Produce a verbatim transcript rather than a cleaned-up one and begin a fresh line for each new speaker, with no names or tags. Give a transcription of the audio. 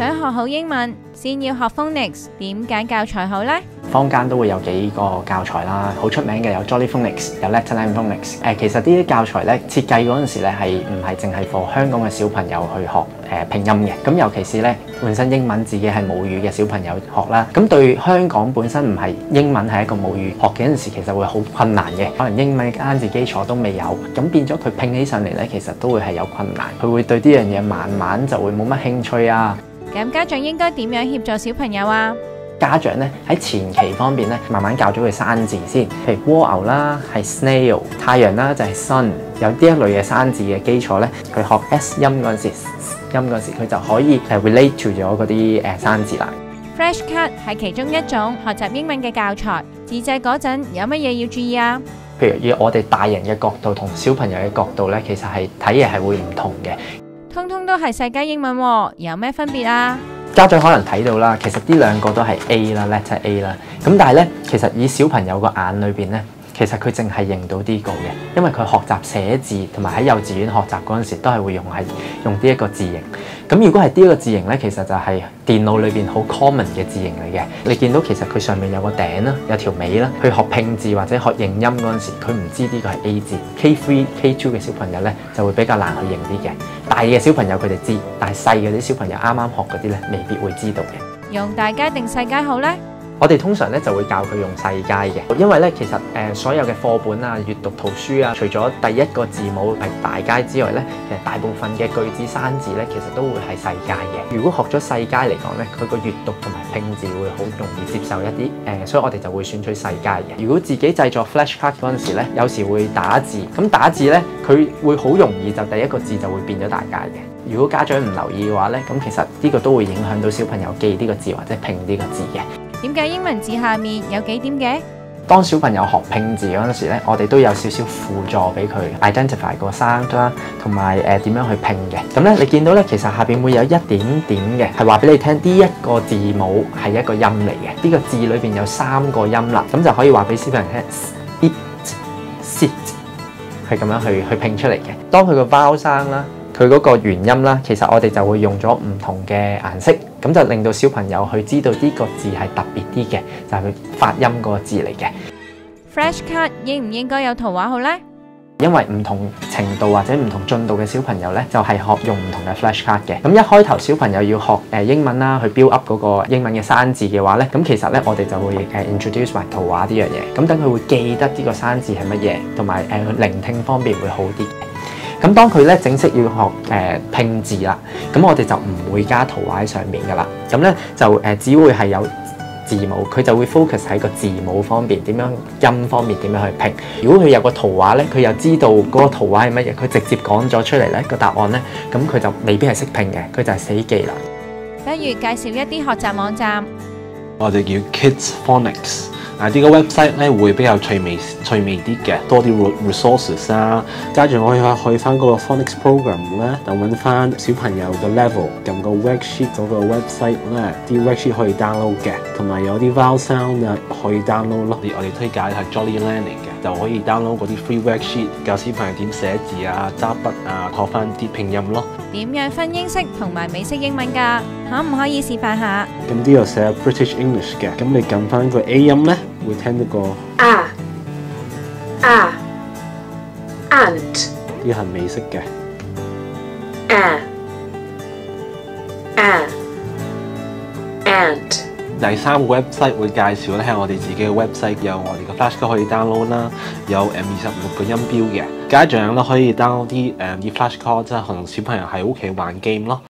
想學好英文，先要學 phonics， 點揀教材好呢？
坊間都會有幾個教材啦，好出名嘅有 Jolly Phonics， 有 Letterland Phonics。誒，其實呢啲教材咧設計嗰陣時咧係唔係淨係 for 香港嘅小朋友去學誒、呃、拼音嘅？咁尤其是咧本身英文自己係母語嘅小朋友學啦，咁對香港本身唔係英文係一個母語學嘅陣時，其實會好困難嘅。可能英文單字基礎都未有，咁變咗佢拼起上嚟咧，其實都會係有困難。佢會對呢樣嘢慢慢就會冇乜興趣啊。
咁家長應該點樣協助小朋友啊？
家長咧喺前期方面咧，慢慢教咗佢生字先，譬如蝸牛啦係 snail， 太陽啦就係 sun， 有呢一類嘅生字嘅基礎咧，佢學 S 音嗰陣時，音嗰陣時佢就可以誒 relate to 咗嗰啲誒生字啦。
Flashcard 係其中一種學習英文嘅教材，自製嗰陣有乜嘢要注意啊？
譬如以我哋大人嘅角度同小朋友嘅角度咧，其實係睇嘢係會唔同嘅。
通通都係世界英文喎，有咩分別啊？
家長可能睇到啦，其實呢兩個都係 A 啦 ，letter A 啦。咁但係咧，其實以小朋友個眼裏邊咧，其實佢淨係認到呢個嘅，因為佢學習寫字同埋喺幼稚園學習嗰陣時，都係會用係用呢一個字形。咁如果係呢一個字形咧，其實就係電腦裏邊好 common 嘅字形嚟嘅。你見到其實佢上面有個頂啦，有條尾啦。去學拼字或者學認音嗰陣時，佢唔知呢個係 A 字。K 三、K 二嘅小朋友咧，就會比較難去認啲嘅。大嘅小朋友佢哋知，但係細嘅啲小朋友啱啱學嗰啲咧，未必會知道嘅。
用大街定細街好呢？
我哋通常咧就會教佢用細階嘅，因為咧其實誒、呃、所有嘅課本啊、閱讀圖書啊，除咗第一個字母係大階之外咧，其實大部分嘅句子生字咧，其實都會係細階嘅。如果學咗細階嚟講咧，佢個閱讀同埋拼字會好容易接受一啲誒、呃，所以我哋就會選取細階嘅。如果自己製作 flashcard 嗰陣時咧，有時會打字，咁打字咧佢會好容易就第一個字就會變咗大階嘅。如果家長唔留意嘅話咧，咁其實呢個都會影響到小朋友記呢個字或者拼呢個字嘅。
點解英文字下面有幾點嘅？
當小朋友學拼字嗰陣時咧，我哋都有少少輔助俾佢 identify 個 sound 啦，同埋誒點樣去拼嘅。咁咧，你見到咧，其實下邊會有一點點嘅，係話俾你聽呢一個字母係一個音嚟嘅。呢個字裏邊有三個音啦，咁就可以話俾小朋友聽 it sit 係咁樣去去拼出嚟嘅。當佢個 vowel 聲啦，佢嗰個元音啦，其實我哋就會用咗唔同嘅顏色。咁就令到小朋友去知道呢個字係特別啲嘅，就係佢發音嗰個字嚟嘅。
Flashcard 應唔應該有圖畫好呢？
因為唔同程度或者唔同進度嘅小朋友咧，就係學用唔同嘅 flashcard 嘅。咁一開頭小朋友要學誒英文啦，去 build up 嗰個英文嘅生字嘅話咧，咁其實咧我哋就會誒 introduce 埋圖畫呢樣嘢。咁等佢會記得呢個生字係乜嘢，同埋誒聆聽方面會好啲。咁當佢咧正式要學誒、呃、拼字啦，咁我哋就唔會加圖畫喺上面噶啦。咁咧就誒、呃、只會係有字母，佢就會 focus 喺個字母方面，點樣音方面點樣去拼。如果佢有個圖畫咧，佢又知道嗰個圖畫係乜嘢，佢直接講咗出嚟咧個答案咧，咁佢就未必係識拼嘅，佢就係死記啦。
不如介紹一啲學習網站。
我哋叫 Kids Phonics。啊！呢個 website 咧會比較趣味趣味啲嘅，多啲 resources 啊，家長可以去翻嗰個 phonics program 咧，就揾翻小朋友嘅 level， 撳個 worksheet 嗰個 website 咧，啲 worksheet 可以 download 嘅，同埋有啲 vowel sound 啊可以 download 咯。我哋推介係 Jolly Learning 嘅，就可以 download 嗰啲 free worksheet， 教小朋友點寫字啊、揸筆啊、學翻啲拼音咯。
點樣分英式同埋美式英文㗎？可唔可以示範下？
咁呢度寫 British English 嘅，咁你撳翻個 A 音咧，會聽到個
啊啊 ant
呢係美式嘅。
啊啊 ant。
第三個 website 會介紹咧，係我哋自己嘅 website， 有我哋嘅 flashcard 可以 download 啦，有誒二十六個音標嘅，家長咧可以 download 啲誒啲 flashcard 即係同小朋友喺屋企玩 game 咯。